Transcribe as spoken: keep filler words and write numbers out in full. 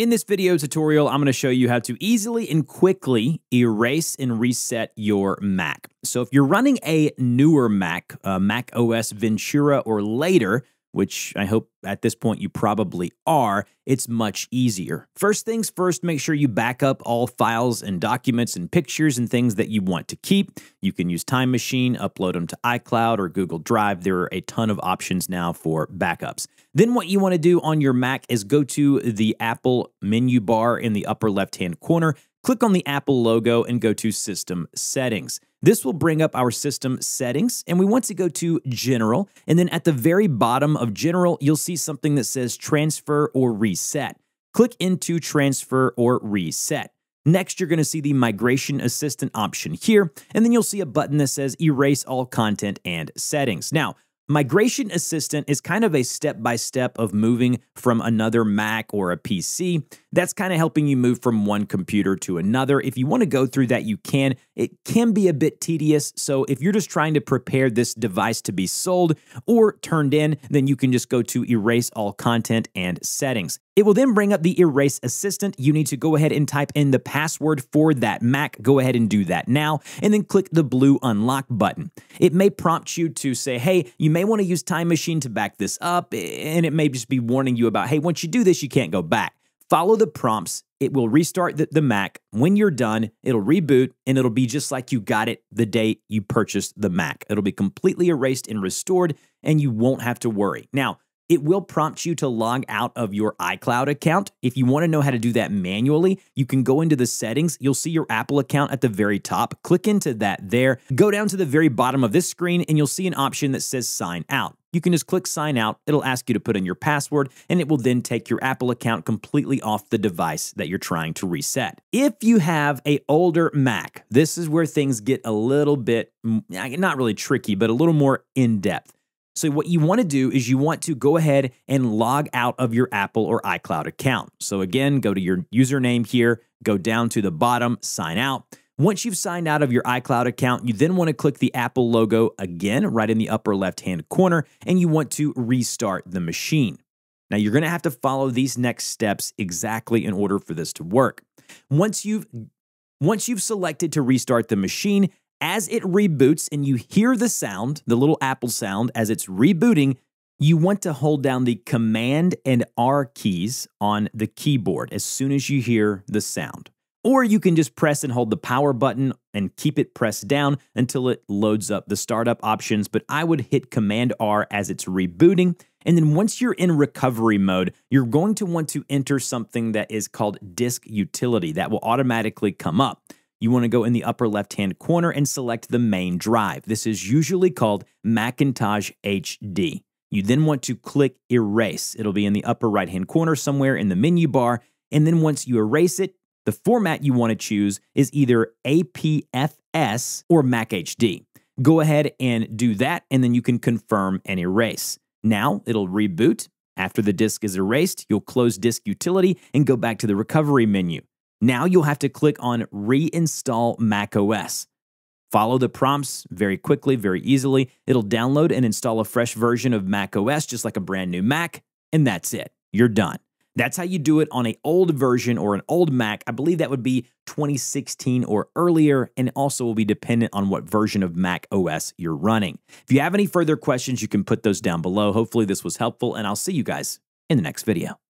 In this video tutorial, I'm going to show you how to easily and quickly erase and reset your Mac. So if you're running a newer Mac, uh, macOS Ventura or later, which I hope at this point you probably are, it's much easier. First things first, make sure you back up all files and documents and pictures and things that you want to keep. You can use Time Machine, upload them to iCloud or Google Drive. There are a ton of options now for backups. Then what you want to do on your Mac is go to the Apple menu bar in the upper left-hand corner, click on the Apple logo and go to System Settings. This will bring up our system settings, and we want to go to General, and then at the very bottom of General, you'll see something that says Transfer or Reset. Click into Transfer or Reset. Next, you're going to see the Migration Assistant option here, and then you'll see a button that says Erase All Content and Settings. Now, Migration Assistant is kind of a step-by-step of moving from another Mac or a P C. That's kind of helping you move from one computer to another. If you want to go through that, you can. It can be a bit tedious, so if you're just trying to prepare this device to be sold or turned in, then you can just go to Erase All Content and Settings. It will then bring up the Erase Assistant. You need to go ahead and type in the password for that Mac. Go ahead and do that now, and then click the blue Unlock button. It may prompt you to say, hey, you may want to use Time Machine to back this up, and it may just be warning you about, hey, once you do this, you can't go back. Follow the prompts. It will restart the, the Mac. When you're done, it'll reboot, and it'll be just like you got it the day you purchased the Mac. It'll be completely erased and restored, and you won't have to worry. Now, it will prompt you to log out of your iCloud account. If you want to know how to do that manually, you can go into the settings. You'll see your Apple account at the very top. Click into that there. Go down to the very bottom of this screen, and you'll see an option that says Sign Out. You can just click Sign Out. It'll ask you to put in your password, and it will then take your Apple account completely off the device that you're trying to reset. If you have an older Mac, this is where things get a little bit, not really tricky, but a little more in-depth. So what you want to do is you want to go ahead and log out of your Apple or iCloud account. So again, go to your username here, go down to the bottom, sign out. Once you've signed out of your iCloud account, you then want to click the Apple logo again right in the upper left-hand corner, and you want to restart the machine. Now, you're going to have to follow these next steps exactly in order for this to work. Once you've, once you've selected to restart the machine, as it reboots and you hear the sound, the little Apple sound as it's rebooting, you want to hold down the Command and R keys on the keyboard as soon as you hear the sound. Or you can just press and hold the power button and keep it pressed down until it loads up the startup options, but I would hit Command R as it's rebooting. And then once you're in recovery mode, you're going to want to enter something that is called Disk Utility. That will automatically come up. You want to go in the upper left-hand corner and select the main drive. This is usually called Macintosh H D. You then want to click Erase. It'll be in the upper right-hand corner somewhere in the menu bar. And then once you erase it, the format you want to choose is either A P F S or Mac H D. Go ahead and do that, and then you can confirm and erase. Now it'll reboot. After the disk is erased, you'll close Disk Utility and go back to the recovery menu. Now you'll have to click on Reinstall macOS. Follow the prompts very quickly, very easily. It'll download and install a fresh version of macOS, just like a brand new Mac, and that's it. You're done. That's how you do it on an old version or an old Mac. I believe that would be twenty sixteen or earlier, and also will be dependent on what version of macOS you're running. If you have any further questions, you can put those down below. Hopefully this was helpful, and I'll see you guys in the next video.